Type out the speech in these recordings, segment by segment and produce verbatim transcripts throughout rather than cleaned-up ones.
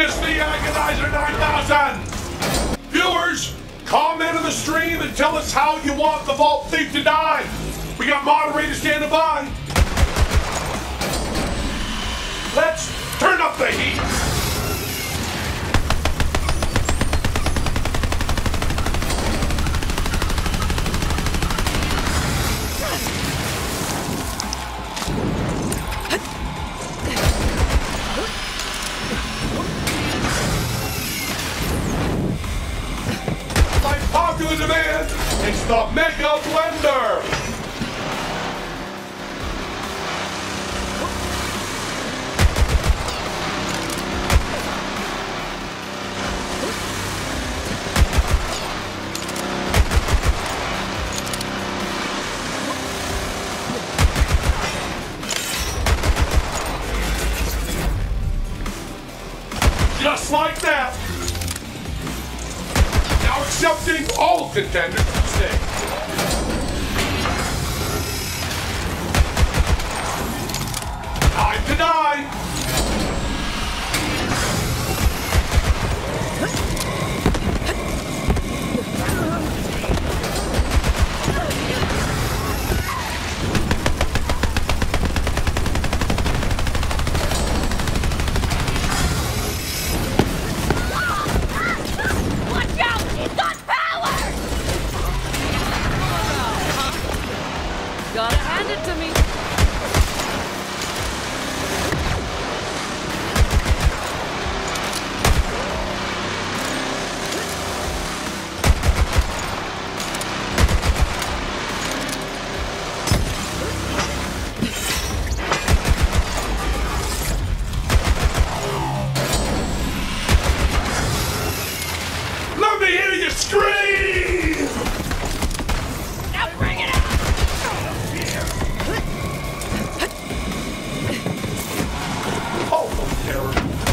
It's the Agonizer nine thousand! Viewers, comment on the stream and tell us how you want the Vault Thief to die. We got moderators standing by. Let's turn up the heat. By popular demand, it's the Mega Blender. Just like that. Now accepting all contenders to stay. Time to die. Gotta hand it to me. Let me hear you scream! Now bring it out! Oh, terror.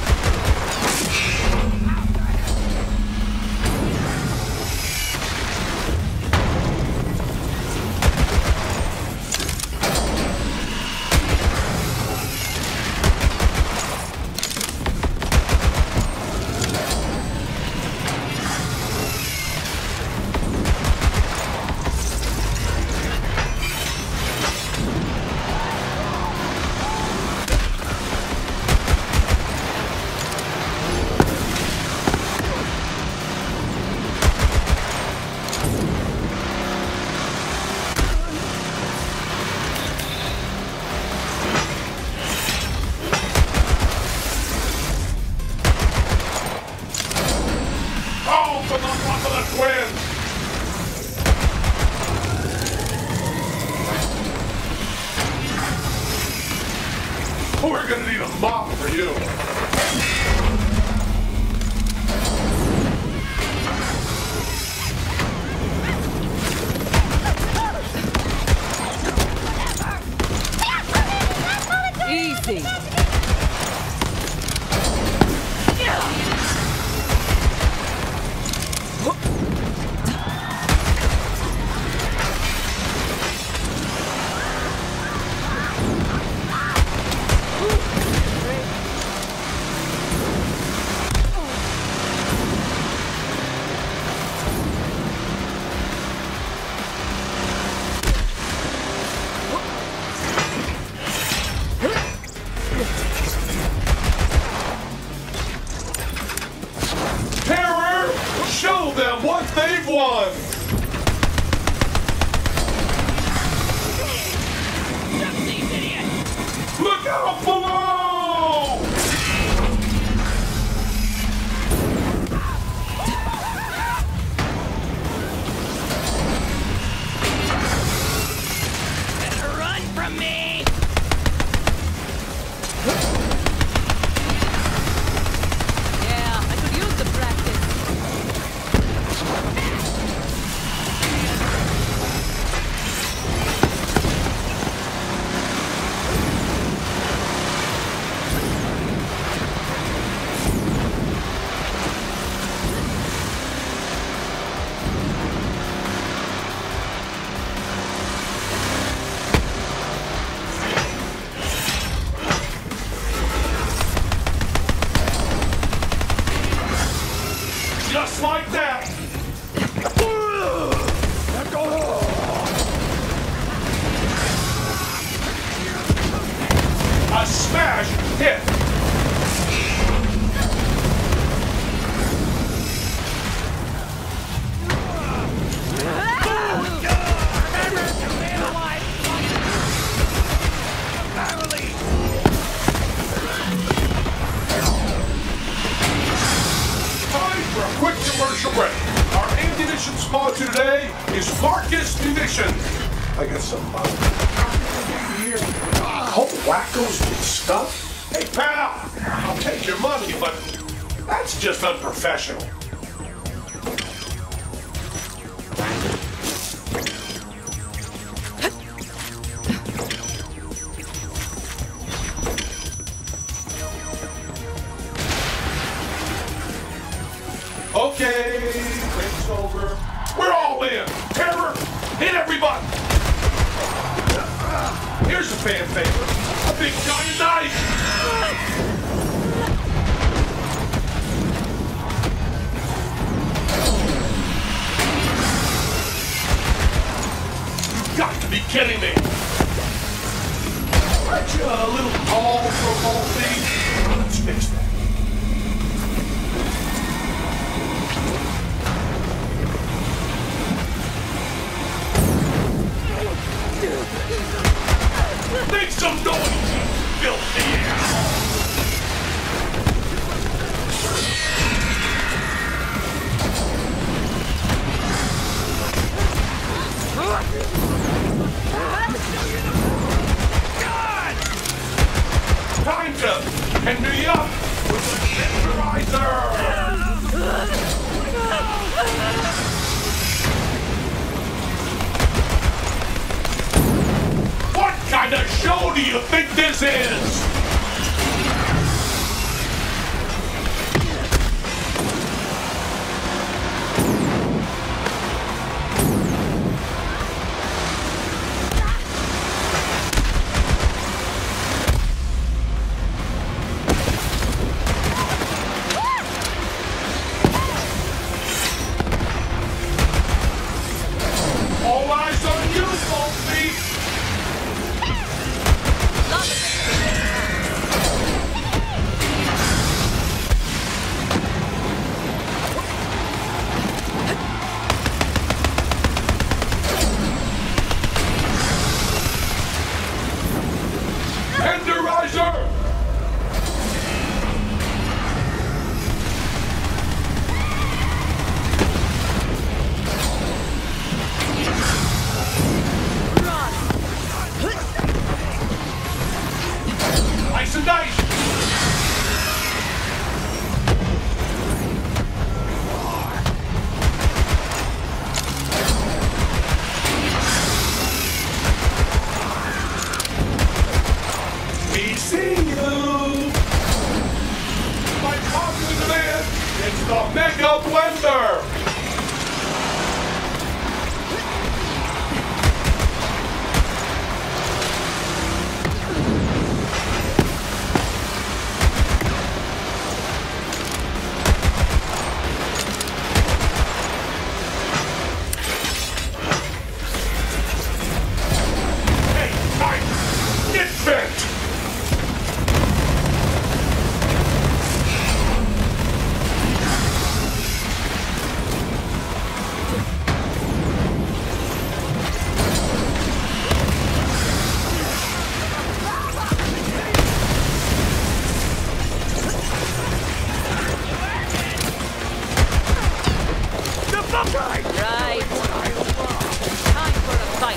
Oh, for the love of the twins! We're gonna need a mop for you. Easy. Terror! Show them what they've won! Look out below! Better run from me! Yeah, I could use the practice. Hit. Time for a quick commercial break. Our ammunition sponsor today is Marcus Munitions. I got some uh, here. Oh, wackos with stuff. Hey, pal, I'll take your money, but that's just unprofessional. Okay, it's over. We're all in. Terror, hit everybody. Here's a fan favorite, a big giant knife. You've got to be kidding me. Aren't you a little tall for a ball thing? Let's fix that. Make some noise, you filthy animal! God! Time to end me up with the Agonizer! What kind of show do you think this is? All eyes on you, Bolt Thief! Pandora! Nice and nice! We see you! By popular demand, it's the Mega Blender! Hey, Mike! Get bent! Right. Time for a fight.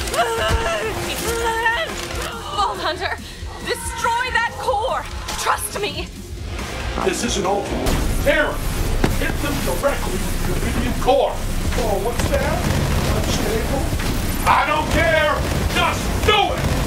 Vault Hunter, destroy that core. Trust me. This isn't over. Terror! Hit them directly with your Hyperion core! Oh, what's that? Unstable? I don't care! Just do it!